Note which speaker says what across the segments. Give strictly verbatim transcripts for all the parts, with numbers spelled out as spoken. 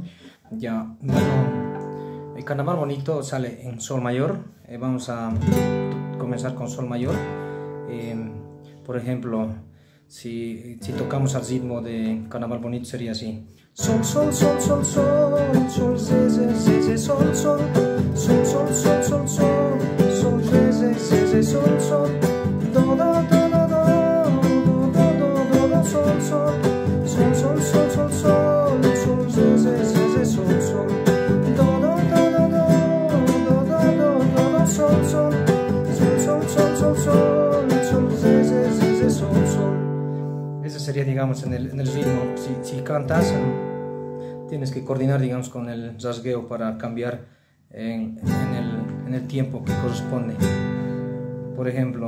Speaker 1: Ya, bueno, el carnaval bonito sale en sol mayor. Eh, vamos a comenzar con sol mayor. Eh, por ejemplo, si, si tocamos al ritmo de carnaval bonito sería así. Sol, sol, sol, sol, sol, sol, se, se, se, se, sol, sol, sol, sol, sol, sol, sol, sol, se, se, se, se, sol, sol, do, do, do, do, do, do, do, do, do, sol, sol, sol, sol, sol, sol, sol, sol, se, se, se, se, sol, sol, do, do, do, do, do, do, do, do, do, sol, sol, sol, sol, sol, sol, sol, sol, se, se, se, se, sol, sol. Ese sería, digamos, en el, en el ritmo. Si, si cantas, tienes que coordinar, digamos, con el rasgueo para cambiar en, en, el, en el tiempo que corresponde. Por ejemplo,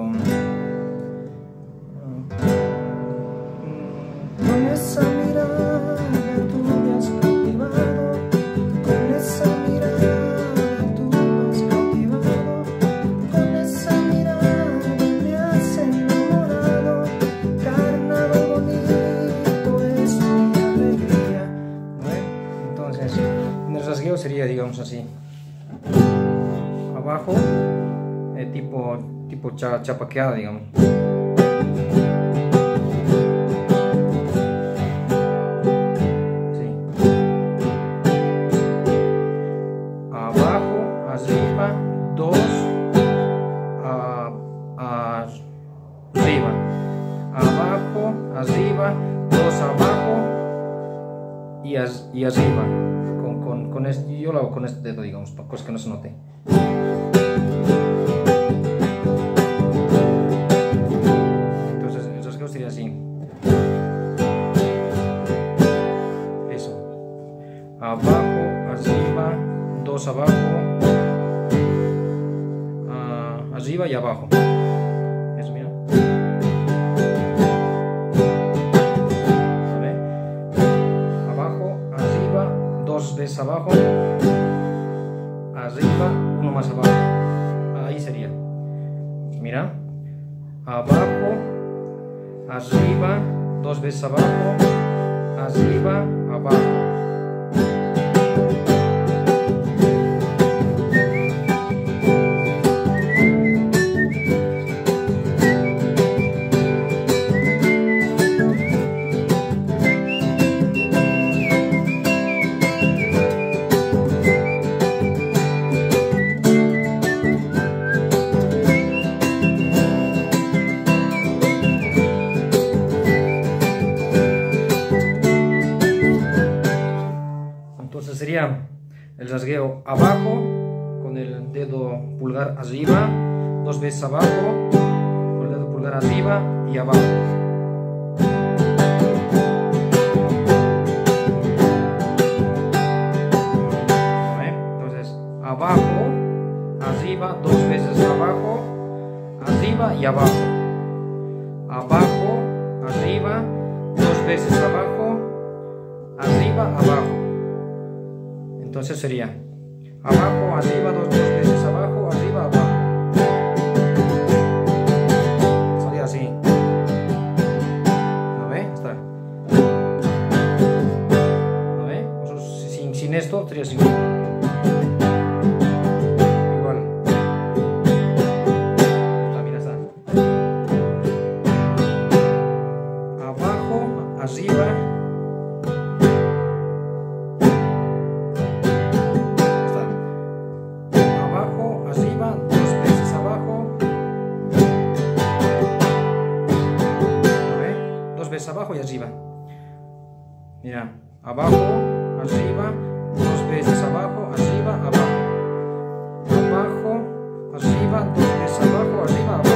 Speaker 1: con esa mirada tú me has cautivado, con esa mirada tú me has cautivado, con esa mirada me has enamorado, carnaval bonito es mi alegría. ¿No? Entonces, en el rasgueo sería, digamos, así. Abajo, eh, tipo, tipo cha, chapaqueada, digamos. Sí. Abajo, arriba, dos, a, a, arriba. Abajo, arriba, dos abajo y, as, y arriba. Con, con, con este, yo lo hago con este dedo, digamos, para cosas que no se note. Entonces el rasgueo sería así. Eso. Abajo, arriba, dos abajo, uh, arriba y abajo. Eso, mira. A ver. Abajo, arriba, dos veces abajo, arriba, uno más abajo. Ahí sería. Mira. Abajo, arriba, dos veces abajo, arriba, abajo. Sería el rasgueo abajo con el dedo pulgar arriba, dos veces abajo con el dedo pulgar arriba y abajo. Entonces abajo, arriba, dos veces abajo, arriba y abajo. Abajo, arriba, dos veces abajo, arriba, abajo. Entonces sería abajo, arriba, dos, dos veces abajo, arriba, abajo. Sería así. ¿No ve? Está. ¿No ve? Sin, sin esto sería así. Igual. Está, mira, está. Abajo, arriba. Abajo y arriba. Mira, abajo, arriba, dos veces abajo, arriba, abajo. Abajo, arriba, dos veces abajo, arriba, abajo.